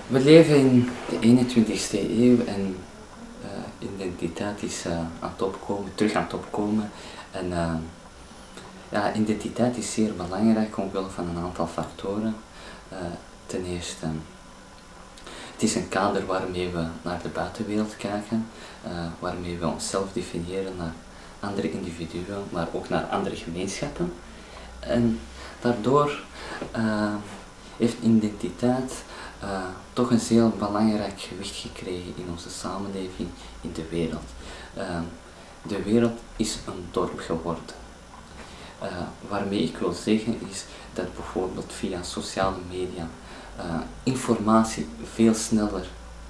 We leven in de 21ste eeuw en identiteit is aan het opkomen, terug aan het opkomen. En ja, identiteit is zeer belangrijk omwille van een aantal factoren. Ten eerste, het is een kader waarmee we naar de buitenwereld kijken, waarmee we onszelf definiëren naar andere individuen, maar ook naar andere gemeenschappen. En daardoor heeft identiteit toch een zeer belangrijk gewicht gekregen in onze samenleving, in de wereld. De wereld is een dorp geworden. Waarmee ik wil zeggen is dat bijvoorbeeld via sociale media informatie veel sneller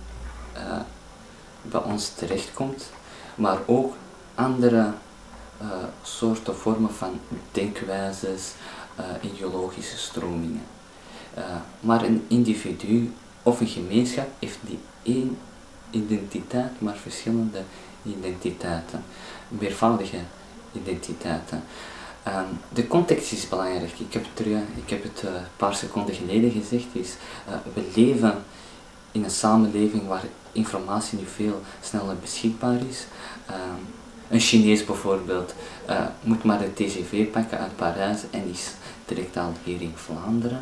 bij ons terechtkomt, maar ook andere soorten vormen van denkwijzes, ideologische stromingen. Maar een individu of een gemeenschap heeft die één identiteit, maar verschillende identiteiten, meervoudige identiteiten. De context is belangrijk. Ik heb het een paar seconden geleden gezegd. We leven in een samenleving waar informatie nu veel sneller beschikbaar is. Een Chinees bijvoorbeeld moet maar de TGV pakken uit Parijs en is direct al hier in Vlaanderen.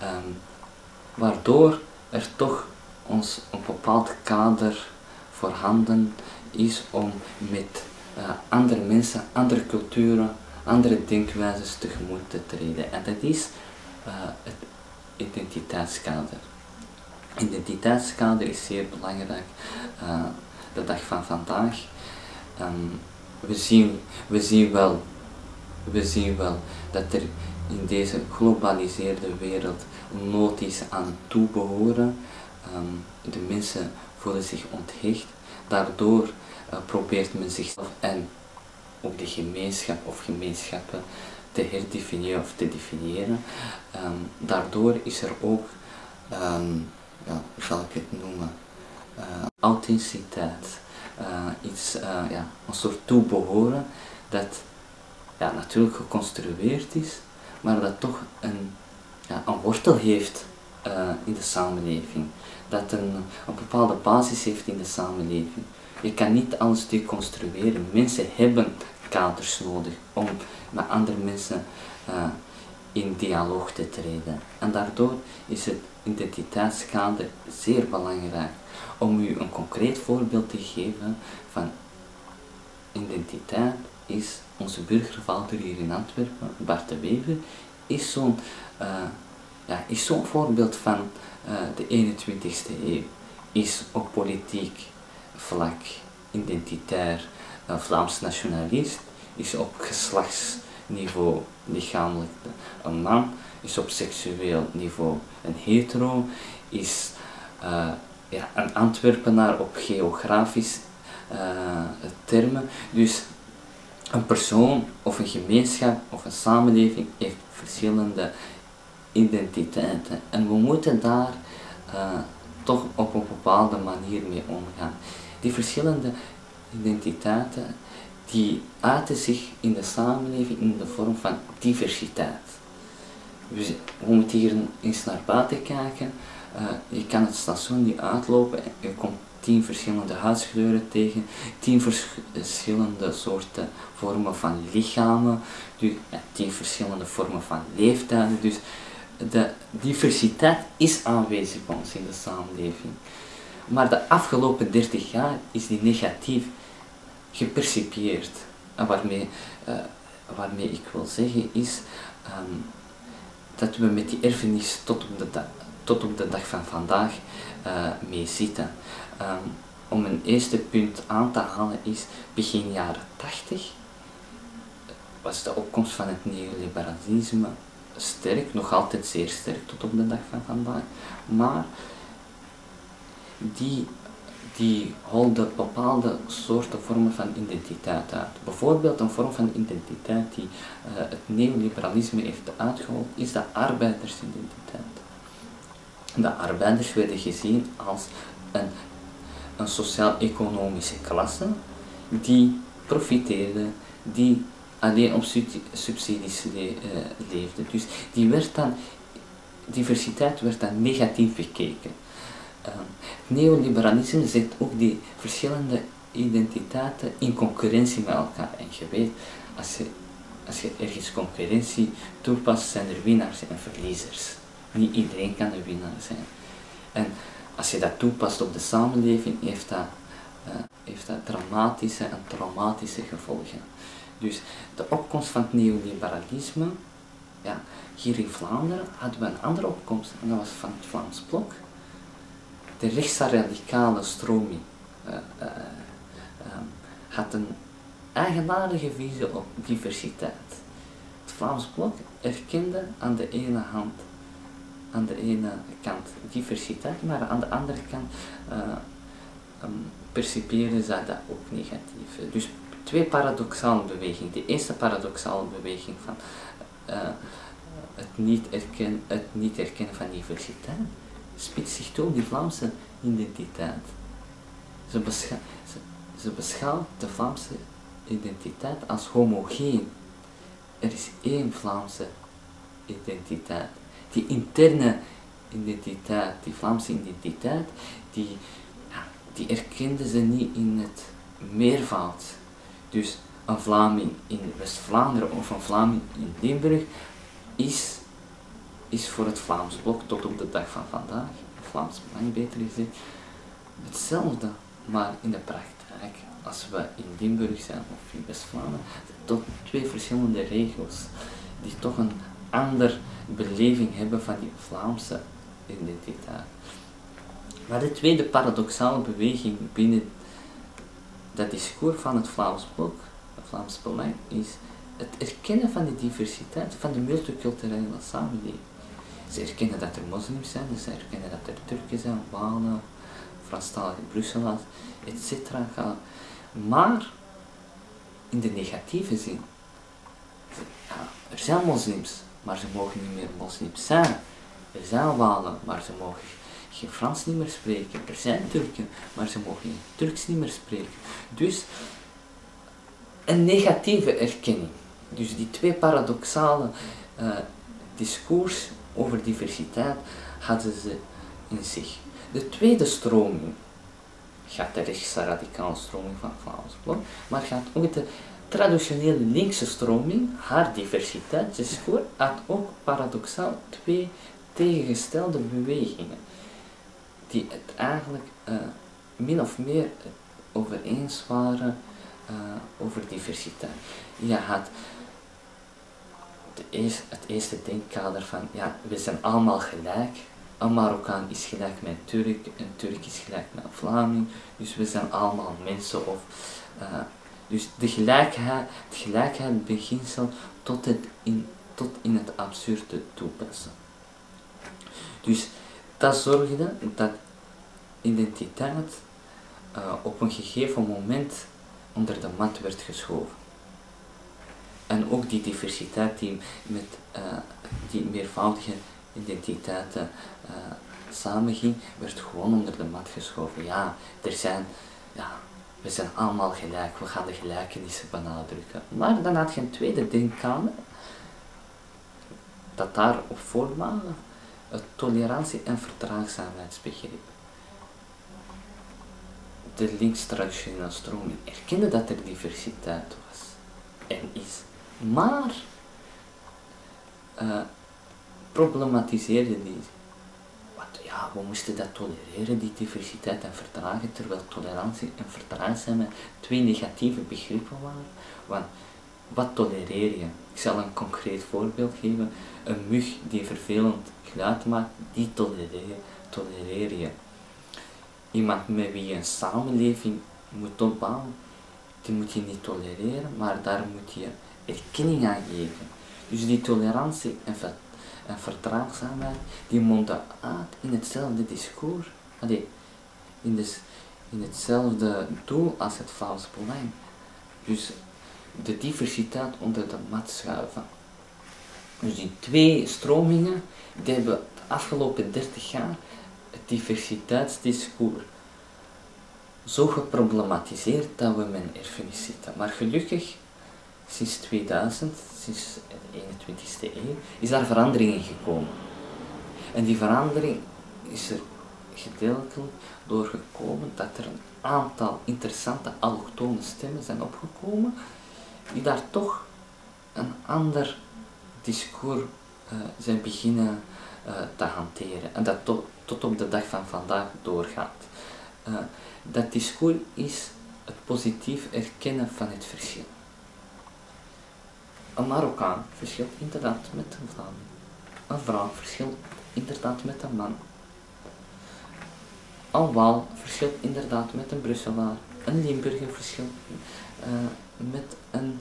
Waardoor er toch ons een bepaald kader voorhanden is om met andere mensen, andere culturen, andere denkwijzes tegemoet te treden. En dat is het identiteitskader. Identiteitskader is zeer belangrijk de dag van vandaag. We zien wel dat er in deze globaliseerde wereld nood is aan toebehoren. De mensen voelen zich onthecht. Daardoor probeert men zichzelf en ook de gemeenschap of gemeenschappen te herdefiniëren of te definiëren. Daardoor is er ook, ja, hoe zal ik het noemen, authenticiteit. Een soort toebehoren dat natuurlijk geconstrueerd is, maar dat toch een wortel heeft in de samenleving. Dat een bepaalde basis heeft in de samenleving. Je kan niet alles deconstrueren. Mensen hebben kaders nodig om met andere mensen in dialoog te treden. En daardoor is het identiteitskader zeer belangrijk. Om u een concreet voorbeeld te geven van identiteit is onze burgervader hier in Antwerpen, Bart de Wever, is zo'n voorbeeld van de 21ste eeuw. Is op politiek vlak, identitair, Vlaams nationalist, is op geslachtsniveau lichamelijk een man, is op seksueel niveau een hetero, is een Antwerpenaar op geografisch termen. Dus een persoon of een gemeenschap of een samenleving heeft verschillende identiteiten en we moeten daar toch op een bepaalde manier mee omgaan. Die verschillende identiteiten die uiten zich in de samenleving in de vorm van diversiteit. Dus we moeten hier eens naar buiten kijken. Je kan het station niet uitlopen en je komt 10 verschillende huidskleuren tegen, 10 verschillende soorten vormen van lichamen, dus 10 verschillende vormen van leeftijden. Dus de diversiteit is aanwezig bij ons in de samenleving. Maar de afgelopen 30 jaar is die negatief gepercipieerd. En waarmee ik wil zeggen is dat we met die erfenis tot op de dag van vandaag mee zitten. Om een eerste punt aan te halen is, begin jaren 80 was de opkomst van het neoliberalisme sterk, nog altijd zeer sterk tot op de dag van vandaag, maar die holden bepaalde soorten vormen van identiteit uit. Bijvoorbeeld een vorm van identiteit die het neoliberalisme heeft uitgehold, is de arbeidersidentiteit. De arbeiders werden gezien als een sociaal-economische klasse die profiteerde, die alleen op subsidies leefde. Dus diversiteit werd dan negatief bekeken. Het neoliberalisme zet ook die verschillende identiteiten in concurrentie met elkaar. En je weet, als je ergens concurrentie toepast, zijn er winnaars en verliezers. Niet iedereen kan een winnaar zijn. En als je dat toepast op de samenleving, heeft dat dramatische en traumatische gevolgen. Dus de opkomst van het neoliberalisme, ja, hier in Vlaanderen hadden we een andere opkomst, en dat was van het Vlaams Blok. De rechtsradicale stroming had een eigenaardige visie op diversiteit. Het Vlaams Blok erkende aan de ene kant diversiteit, maar aan de andere kant percipiëren zij dat ook negatief. Dus twee paradoxale bewegingen. De eerste paradoxale beweging van het niet erkennen van diversiteit spitst zich toe op die Vlaamse identiteit. Ze beschouwt de Vlaamse identiteit als homogeen. Er is één Vlaamse identiteit. Die interne identiteit, die Vlaamse identiteit, die erkenden ze niet in het meervoud. Dus een Vlaming in West-Vlaanderen of een Vlaming in Limburg is voor het Vlaams Blok tot op de dag van vandaag, het Vlaams Belang beter gezegd, hetzelfde. Maar in de praktijk, als we in Limburg zijn of in West-Vlaanderen, tot twee verschillende regio's die toch een andere beleving hebben van die Vlaamse identiteit. Maar de tweede paradoxale beweging binnen dat discours van het Vlaams Blok, het Vlaams Belang, is het erkennen van de diversiteit van de multiculturele samenleving. Ze erkennen dat er moslims zijn, ze erkennen dat er Turken zijn, Walen, Franstalige Brusselaars, etc. Maar in de negatieve zin. Ja, er zijn moslims, maar ze mogen niet meer moslims zijn. Er zijn Walen, maar ze mogen geen Frans niet meer spreken. Er zijn Turken, maar ze mogen geen Turks niet meer spreken. Dus een negatieve erkenning. Dus die twee paradoxale discours over diversiteit hadden ze in zich. De tweede stroming gaat de rechtsradicale stroming van het Vlaams Blok, maar gaat ook de traditionele linkse stroming, haar diversiteitsdiscours, had ook paradoxaal twee tegengestelde bewegingen, die het eigenlijk min of meer over eens waren over diversiteit. Je had het eerste denkkader van, ja, we zijn allemaal gelijk. Een Marokkaan is gelijk met een Turk, een Turk is gelijk met een Vlaming, dus we zijn allemaal mensen. Dus het gelijkheidsbeginsel tot in het absurde toepassen. Dus dat zorgde dat identiteit op een gegeven moment onder de mat werd geschoven. En ook die diversiteit die met die meervoudige identiteiten samenging, werd gewoon onder de mat geschoven. Ja, we zijn allemaal gelijk, we gaan de gelijkenissen benadrukken. Maar dan had je een tweede denkkader, dat daarop voortbouwde, het tolerantie- en verdraagzaamheidsbegrip. De links-traditionele stroming erkende dat er diversiteit was en is, maar problematiseerde die. Ja, we moesten dat tolereren, die diversiteit en verdragen, terwijl tolerantie en verdraagzaamheid twee negatieve begrippen waren. Want wat tolereer je? Ik zal een concreet voorbeeld geven. Een mug die vervelend geluid maakt, die tolereer je. Iemand met wie je een samenleving moet opbouwen, die moet je niet tolereren, maar daar moet je erkenning aan geven. Dus die tolerantie en verdraagzaamheid, die monden uit in hetzelfde discours, in hetzelfde doel als het Vlaams Belang. Dus de diversiteit onder de mat schuiven. Dus die twee stromingen, die hebben de afgelopen 30 jaar het diversiteitsdiscours zo geproblematiseerd dat we met een erfenis zitten. Maar gelukkig, sinds 2000, sinds de 21ste eeuw, is daar verandering in gekomen. En die verandering is er gedeeltelijk doorgekomen dat er een aantal interessante allochtone stemmen zijn opgekomen, die daar toch een ander discours zijn beginnen te hanteren. En dat tot op de dag van vandaag doorgaat. Dat discours is het positief erkennen van het verschil. Een Marokkaan verschilt inderdaad met een Vlaming. Een vrouw verschilt inderdaad met een man. Een Waal verschilt inderdaad met een Brusselaar. Een Limburger verschilt met een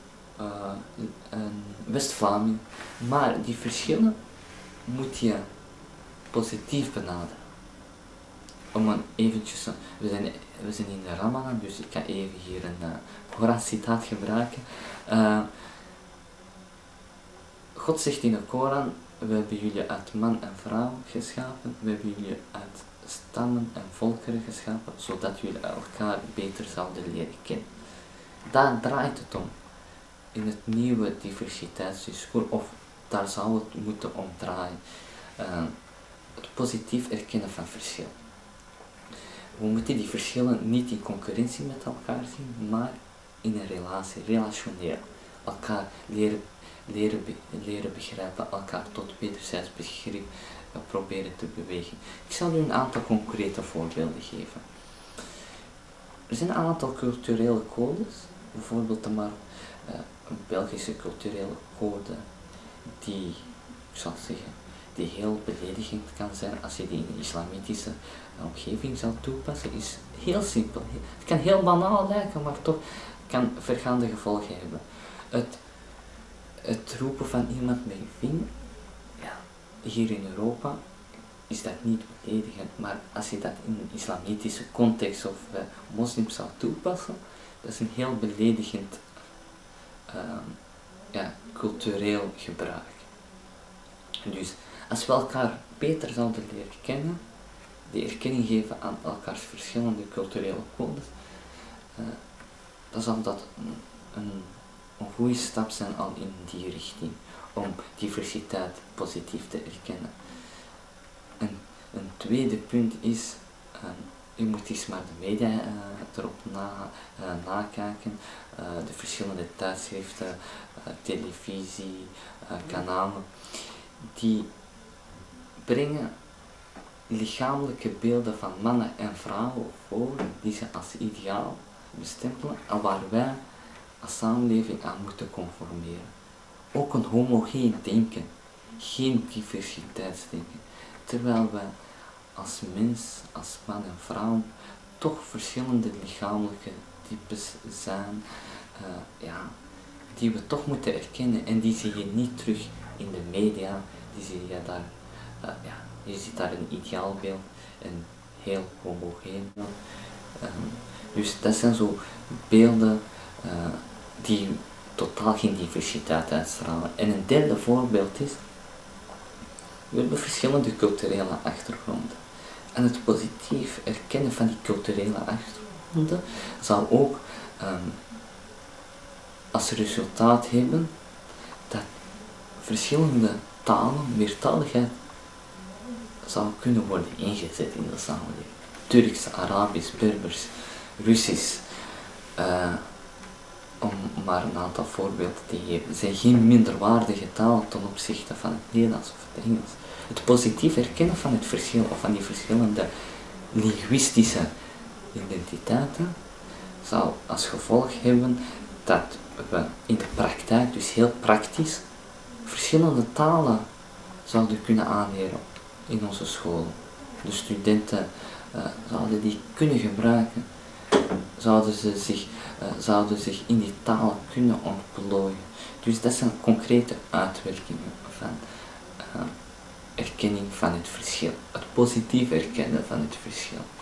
West-Vlaming. Maar die verschillen moet je positief benaderen. Om een eventjes, we zijn in de Ramadan, dus ik ga even hier een Koran-citaat gebruiken. God zegt in de Koran: we hebben jullie uit man en vrouw geschapen, we hebben jullie uit stammen en volkeren geschapen, zodat jullie elkaar beter zouden leren kennen. Daar draait het om. In het nieuwe diversiteitsdiscours, of daar zou het moeten om draaien. Het positief erkennen van verschil. We moeten die verschillen niet in concurrentie met elkaar zien, maar in een relatie, relationeel. Elkaar leren begrijpen, elkaar tot wederzijds begrip proberen te bewegen. Ik zal u een aantal concrete voorbeelden geven. Er zijn een aantal culturele codes, bijvoorbeeld een Belgische culturele code die, ik zal zeggen, die heel beledigend kan zijn als je die in een islamitische omgeving zou toepassen, is heel simpel. Het kan heel banaal lijken, maar toch kan vergaande gevolgen hebben. Het roepen van iemand met je vinger, ja, hier in Europa is dat niet beledigend, maar als je dat in een islamitische context of moslims zou toepassen, dat is een heel beledigend cultureel gebruik. Dus als we elkaar beter zouden leren kennen, de erkenning geven aan elkaars verschillende culturele codes, dan zal dat een goede stap zijn al in die richting, om diversiteit positief te erkennen. Een tweede punt is, je moet eens maar de media erop nakijken, de verschillende tijdschriften, televisie, kanalen, die brengen lichamelijke beelden van mannen en vrouwen voor, die ze als ideaal bestempelen en waar wij als samenleving aan moeten conformeren. Ook een homogeen denken, geen diversiteitsdenken, terwijl wij als mens, als man en vrouw, toch verschillende lichamelijke types zijn, die we toch moeten erkennen, en die zie je niet terug in de media, die zie je daar, je ziet daar een ideaalbeeld, een heel homogeen. Dus dat zijn zo beelden die totaal geen diversiteit uitstralen. En een derde voorbeeld is, we hebben verschillende culturele achtergronden. En het positief erkennen van die culturele achtergronden zal ook als resultaat hebben dat verschillende talen, meertaligheid, zou kunnen worden ingezet in de samenleving. Turks, Arabisch, Berbers, Russisch, om maar een aantal voorbeelden te geven, zijn geen minderwaardige taal ten opzichte van het Nederlands of het Engels. Het positief erkennen van het verschil, of van die verschillende linguïstische identiteiten, zou als gevolg hebben dat we in de praktijk, dus heel praktisch, verschillende talen zouden kunnen aanleren in onze scholen. De studenten zouden die kunnen gebruiken, zouden zich in die talen kunnen ontplooien. Dus dat zijn concrete uitwerkingen van erkenning van het verschil, het positief erkennen van het verschil.